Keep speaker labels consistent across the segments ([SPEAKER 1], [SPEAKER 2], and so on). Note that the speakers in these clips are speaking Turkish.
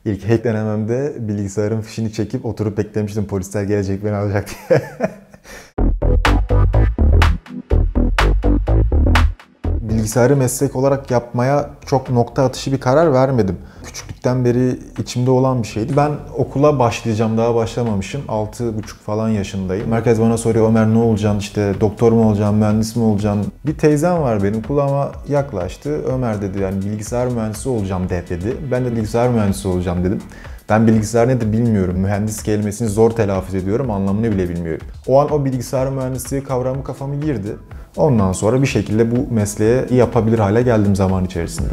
[SPEAKER 1] İlk hack denememde bilgisayarın fişini çekip oturup beklemiştim polisler gelecek beni alacak diye. Bilgisayarı meslek olarak yapmaya çok nokta atışı bir karar vermedim. Küçüklükten beri içimde olan bir şeydi. Ben okula başlayacağım, daha başlamamışım. 6,5 falan yaşındayım. Herkes bana soruyor, Ömer ne olacaksın, işte doktor mu olacaksın, mühendis mi olacaksın? Bir teyzem var benim, kulağıma yaklaştı. Ömer dedi, yani bilgisayar mühendisi olacağım de dedi. Ben de bilgisayar mühendisi olacağım dedim. Ben bilgisayar nedir bilmiyorum. Mühendis kelimesini zor telaffuz ediyorum, anlamını bile bilmiyorum. O an o bilgisayar mühendisliği kavramı kafama girdi. Ondan sonra bir şekilde bu mesleğe yapabilir hale geldim zaman içerisinde.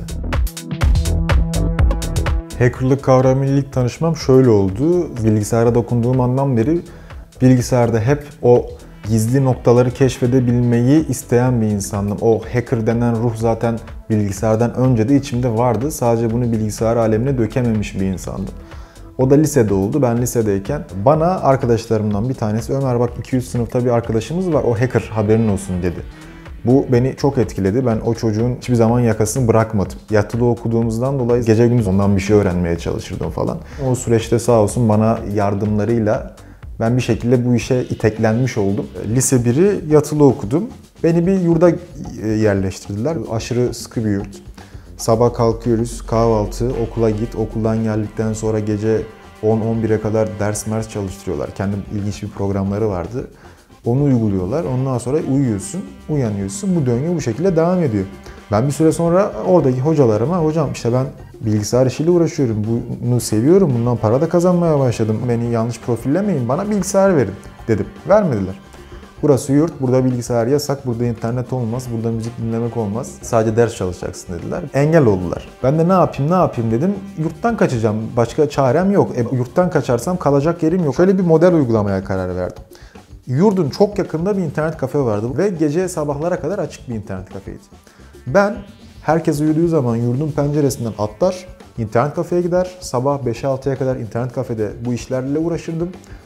[SPEAKER 1] Hackerlık kavramıyla ilk tanışmam şöyle oldu. Bilgisayara dokunduğum andan beri bilgisayarda hep o gizli noktaları keşfedebilmeyi isteyen bir insandım. O hacker denen ruh zaten bilgisayardan önce de içimde vardı. Sadece bunu bilgisayar alemine dökememiş bir insandım. O da lisede oldu. Ben lisedeyken bana arkadaşlarımdan bir tanesi, Ömer bak 200 sınıfta bir arkadaşımız var, o hacker, haberin olsun dedi. Bu beni çok etkiledi. Ben o çocuğun hiçbir zaman yakasını bırakmadım. Yatılı okuduğumuzdan dolayı gece gündüz ondan bir şey öğrenmeye çalışırdım falan. O süreçte sağ olsun bana yardımlarıyla ben bir şekilde bu işe iteklenmiş oldum. Lise 1'i yatılı okudum. Beni bir yurda yerleştirdiler. Aşırı sıkı bir yurt. Sabah kalkıyoruz, kahvaltı, okula git, okuldan geldikten sonra gece 10-11'e kadar ders çalıştırıyorlar. Kendi ilginç bir programları vardı. Onu uyguluyorlar, ondan sonra uyuyorsun, uyanıyorsun, bu döngü bu şekilde devam ediyor. Ben bir süre sonra oradaki hocalarıma, hocam işte ben bilgisayar işiyle uğraşıyorum, bunu seviyorum, bundan para da kazanmaya başladım, beni yanlış profillemeyin, bana bilgisayar verin dedim. Vermediler. Burası yurt, burada bilgisayar yasak, burada internet olmaz, burada müzik dinlemek olmaz. Sadece ders çalışacaksın dediler. Engel oldular. Ben de ne yapayım dedim. Yurttan kaçacağım. Başka çarem yok. Yurttan kaçarsam kalacak yerim yok. Şöyle bir model uygulamaya karar verdim. Yurdun çok yakında bir internet kafe vardı ve gece sabahlara kadar açık bir internet kafeydi. Ben herkes uyuduğu zaman yurdun penceresinden atlar, internet kafeye gider, sabah 5'e 6'ya kadar internet kafede bu işlerle uğraşırdım.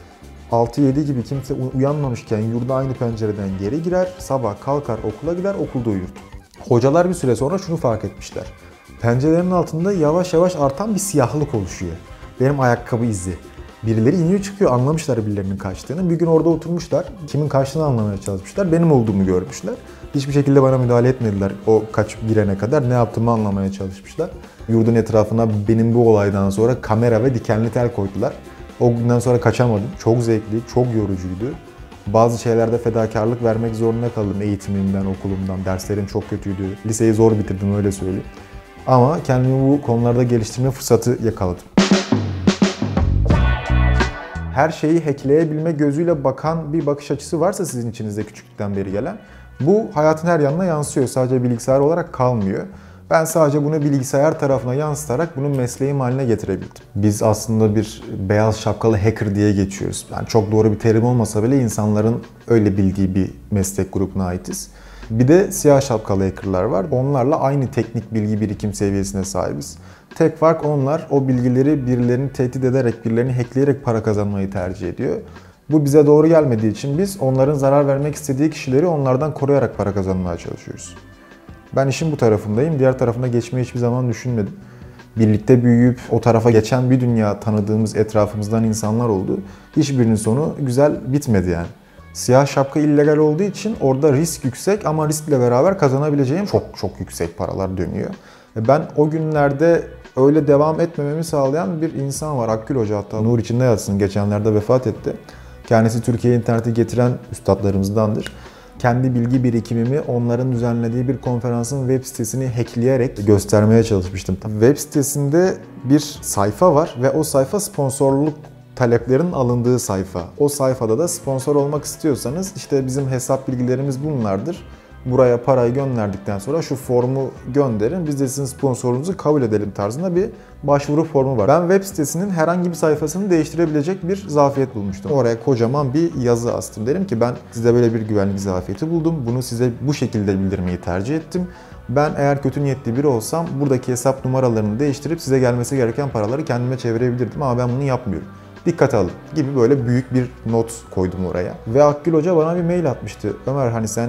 [SPEAKER 1] 6-7 gibi kimse uyanmamışken yurda aynı pencereden geri girer, sabah kalkar okula gider, okulda uyur. Hocalar bir süre sonra şunu fark etmişler. Pencerelerin altında yavaş yavaş artan bir siyahlık oluşuyor. Benim ayakkabı izi. Birileri iniyor çıkıyor, anlamışlar birilerinin kaçtığını. Bir gün orada oturmuşlar, kimin kaçtığını anlamaya çalışmışlar. Benim olduğumu görmüşler. Hiçbir şekilde bana müdahale etmediler o kaç girene kadar. Ne yaptığımı anlamaya çalışmışlar. Yurdun etrafına benim bu olaydan sonra kamera ve dikenli tel koydular. O günden sonra kaçamadım. Çok zevkli, çok yorucuydu. Bazı şeylerde fedakarlık vermek zorunda kaldım. Eğitimimden, okulumdan. Derslerim çok kötüydü. Liseyi zor bitirdim, öyle söyleyeyim. Ama kendimi bu konularda geliştirme fırsatı yakaladım. Her şeyi hackleyebilme gözüyle bakan bir bakış açısı varsa sizin içinizde küçüklükten beri gelen, bu hayatın her yanına yansıyor. Sadece bilgisayar olarak kalmıyor. Ben sadece bunu bilgisayar tarafına yansıtarak bunu mesleğim haline getirebildim. Biz aslında bir beyaz şapkalı hacker diye geçiyoruz. Yani çok doğru bir terim olmasa bile insanların öyle bildiği bir meslek grubuna aitiz. Bir de siyah şapkalı hackerlar var. Onlarla aynı teknik bilgi birikim seviyesine sahibiz. Tek fark onlar o bilgileri birilerini tehdit ederek, birilerini hackleyerek para kazanmayı tercih ediyor. Bu bize doğru gelmediği için biz onların zarar vermek istediği kişileri onlardan koruyarak para kazanmaya çalışıyoruz. Ben işin bu tarafındayım. Diğer tarafına geçmeyi hiçbir zaman düşünmedim. Birlikte büyüyüp o tarafa geçen bir dünya tanıdığımız etrafımızdan insanlar oldu. Hiçbirinin sonu güzel bitmedi yani. Siyah şapka illegal olduğu için orada risk yüksek ama riskle beraber kazanabileceğim çok yüksek paralar dönüyor. Ben o günlerde öyle devam etmememi sağlayan bir insan var. Akgül Hoca, hatta nur içinde yatsın, geçenlerde vefat etti. Kendisi Türkiye'ye interneti getiren üstadlarımızdandır. Kendi bilgi birikimimi onların düzenlediği bir konferansın web sitesini hackleyerek göstermeye çalışmıştım. Web sitesinde bir sayfa var ve o sayfa sponsorluk taleplerin alındığı sayfa. O sayfada da sponsor olmak istiyorsanız işte bizim hesap bilgilerimiz bunlardır. Buraya parayı gönderdikten sonra şu formu gönderin, biz de sizin sponsorunuzu kabul edelim tarzında bir başvuru formu var. Ben web sitesinin herhangi bir sayfasını değiştirebilecek bir zafiyet bulmuştum. Oraya kocaman bir yazı astım. Dedim ki ben size böyle bir güvenlik zafiyeti buldum. Bunu size bu şekilde bildirmeyi tercih ettim. Ben eğer kötü niyetli biri olsam buradaki hesap numaralarını değiştirip size gelmesi gereken paraları kendime çevirebilirdim ama ben bunu yapmıyorum. Dikkate alın gibi böyle büyük bir not koydum oraya. Ve Akgül Hoca bana bir mail atmıştı. Ömer, hani sen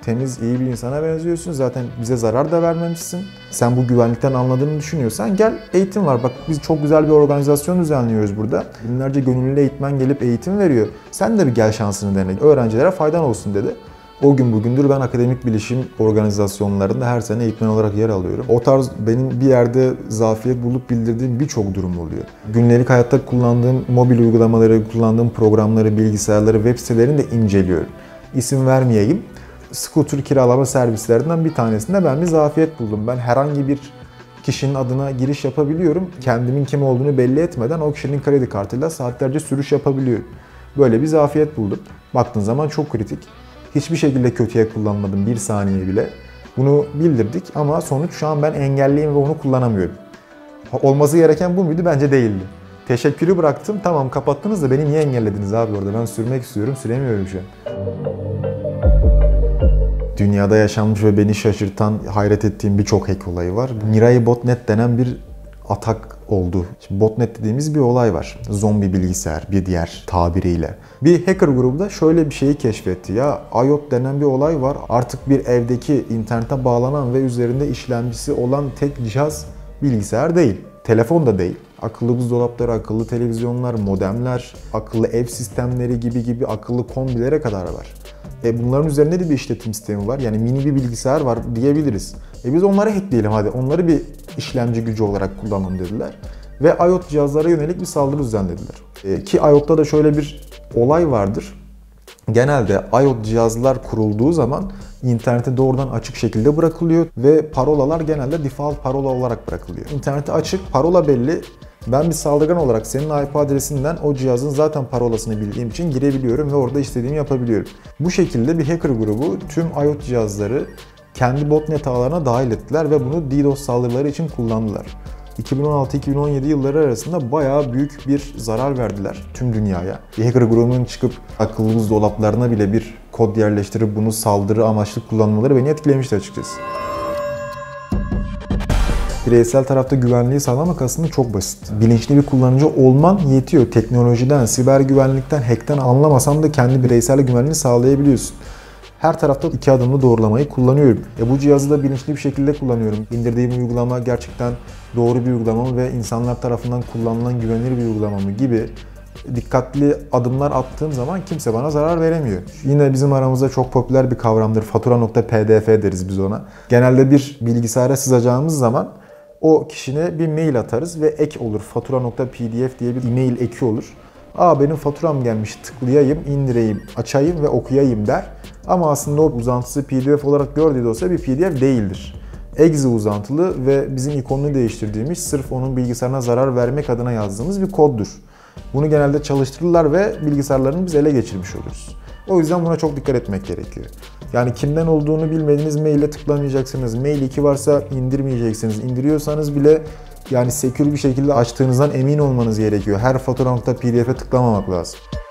[SPEAKER 1] temiz, iyi bir insana benziyorsun. Zaten bize zarar da vermemişsin. Sen bu güvenlikten anladığını düşünüyorsan gel, eğitim var. Bak biz çok güzel bir organizasyon düzenliyoruz burada. Binlerce gönüllü eğitmen gelip eğitim veriyor. Sen de bir gel şansını dene. Öğrencilere faydan olsun dedi. O gün bugündür ben akademik bilişim organizasyonlarında her sene eğitmen olarak yer alıyorum. O tarz benim bir yerde zafiyet bulup bildirdiğim birçok durum oluyor. Günlük hayatta kullandığım mobil uygulamaları, kullandığım programları, bilgisayarları, web sitelerini de inceliyorum. İsim vermeyeyim. Scooter kiralama servislerinden bir tanesinde ben bir zafiyet buldum. Ben herhangi bir kişinin adına giriş yapabiliyorum. Kendimin kim olduğunu belli etmeden o kişinin kredi kartıyla saatlerce sürüş yapabiliyorum. Böyle bir zafiyet buldum. Baktığın zaman çok kritik. Hiçbir şekilde kötüye kullanmadım, bir saniye bile. Bunu bildirdik ama sonuç şu an ben engelliyim ve onu kullanamıyorum. Olması gereken bu muydu? Bence değildi. Teşekkürü bıraktım. Tamam kapattınız da beni niye engellediniz abi orada? Ben sürmek istiyorum, süremiyorum şu an. Dünyada yaşanmış ve beni şaşırtan, hayret ettiğim birçok hack olayı var. Mirai Botnet denen bir atak oldu. Şimdi botnet dediğimiz bir olay var. Zombi bilgisayar bir diğer tabiriyle. Bir hacker grubu da şöyle bir şeyi keşfetti. Ya IoT denen bir olay var. Artık bir evdeki internete bağlanan ve üzerinde işlemcisi olan tek cihaz bilgisayar değil. Telefon da değil. Akıllı buzdolapları, akıllı televizyonlar, modemler, akıllı ev sistemleri gibi akıllı kombilere kadar var. Bunların üzerinde de bir işletim sistemi var. Yani mini bir bilgisayar var diyebiliriz. Biz onları hackleyelim hadi. Onları bir işlemci gücü olarak kullanalım dediler. Ve IoT cihazlara yönelik bir saldırı düzenlediler. Ki IoT'ta da şöyle bir olay vardır. Genelde IoT cihazlar kurulduğu zaman internete doğrudan açık şekilde bırakılıyor ve parolalar genelde default parola olarak bırakılıyor. İnternete açık, parola belli. Ben bir saldırgan olarak senin IP adresinden o cihazın zaten parolasını bildiğim için girebiliyorum ve orada istediğimi yapabiliyorum. Bu şekilde bir hacker grubu tüm IoT cihazları kendi botnet ağlarına dahil ettiler ve bunu DDoS saldırıları için kullandılar. 2016-2017 yılları arasında bayağı büyük bir zarar verdiler tüm dünyaya. Bir hacker grubunun çıkıp akıllı buzdolaplarına bile bir kod yerleştirip bunu saldırı amaçlı kullanmaları beni etkilemişti açıkçası. Bireysel tarafta güvenliği sağlamak aslında çok basit. Bilinçli bir kullanıcı olman yetiyor. Teknolojiden, siber güvenlikten, hackten anlamasan da kendi bireysel güvenliğini sağlayabiliyorsun. Her tarafta 2 adımlı doğrulamayı kullanıyorum. Bu cihazı da bilinçli bir şekilde kullanıyorum. İndirdiğim uygulama gerçekten doğru bir uygulama mı ve insanlar tarafından kullanılan güvenilir bir uygulama mı gibi dikkatli adımlar attığım zaman kimse bana zarar veremiyor. Yine bizim aramızda çok popüler bir kavramdır. Fatura.pdf deriz biz ona. Genelde bir bilgisayara sızacağımız zaman o kişine bir mail atarız ve ek olur. Fatura.pdf diye bir e-mail eki olur. Benim faturam gelmiş, tıklayayım, indireyim, açayım ve okuyayım der. Ama aslında o uzantısı PDF olarak gördüğü dosya bir PDF değildir. Exe uzantılı ve bizim ikonunu değiştirdiğimiz, sırf onun bilgisayarına zarar vermek adına yazdığımız bir koddur. Bunu genelde çalıştırırlar ve bilgisayarlarını biz ele geçirmiş oluruz. O yüzden buna çok dikkat etmek gerekiyor. Yani kimden olduğunu bilmediğiniz maile tıklamayacaksınız. Mail 2 varsa indirmeyeceksiniz. İndiriyorsanız bile yani secure bir şekilde açtığınızdan emin olmanız gerekiyor. Her fatura.pdf'e tıklamamak lazım.